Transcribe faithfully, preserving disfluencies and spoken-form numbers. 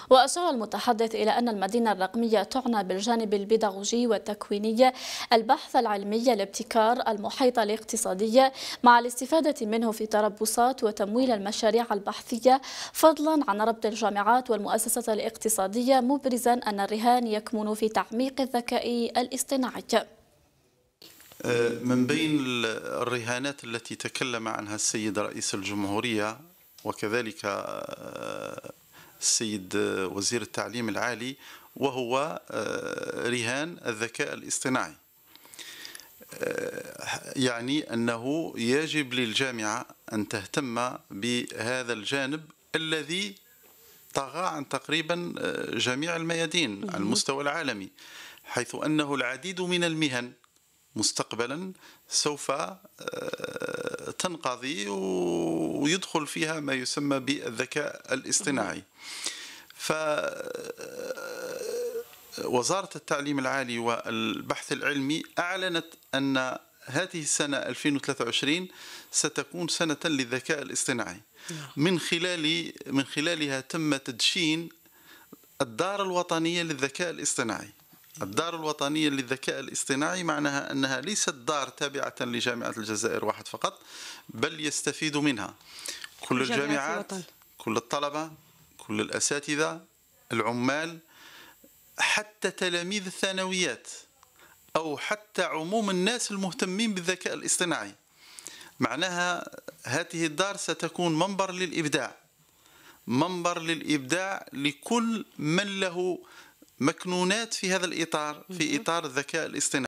وأشار المتحدث إلى أن المدينة الرقمية تعنى بالجانب البيداغوجي والتكويني، البحث العلمي، الابتكار، المحيط الاقتصادي، مع الاستفادة منه في تربصات وتمويل المشاريع البحثية، فضلا عن ربط الجامعات والمؤسسات الاقتصادية، مبرزا أن الرهان يكمن في تعميق الذكاء الاصطناعي. من بين الرهانات التي تكلم عنها السيد رئيس الجمهورية وكذلك السيد وزير التعليم العالي وهو رهان الذكاء الاصطناعي، يعني أنه يجب للجامعة أن تهتم بهذا الجانب الذي طغى عن تقريبا جميع الميادين على المستوى العالمي، حيث أنه العديد من المهن مستقبلا سوف تنقضي ويدخل فيها ما يسمى بالذكاء الاصطناعي. فوزارة التعليم العالي والبحث العلمي أعلنت أن هذه السنة ألفين وثلاثة وعشرين ستكون سنة للذكاء الاصطناعي، من خلال من خلالها تم تدشين الدار الوطنية للذكاء الاصطناعي. الدار الوطنية للذكاء الاصطناعي معناها أنها ليست دار تابعة لجامعة الجزائر واحد فقط، بل يستفيد منها كل الجامعات، كل الطلبة، كل الأساتذة، العمال، حتى تلاميذ الثانويات، أو حتى عموم الناس المهتمين بالذكاء الاصطناعي. معناها هذه الدار ستكون منبر للإبداع، منبر للإبداع لكل من له مكنونات في هذا الإطار، في إطار الذكاء الاصطناعي.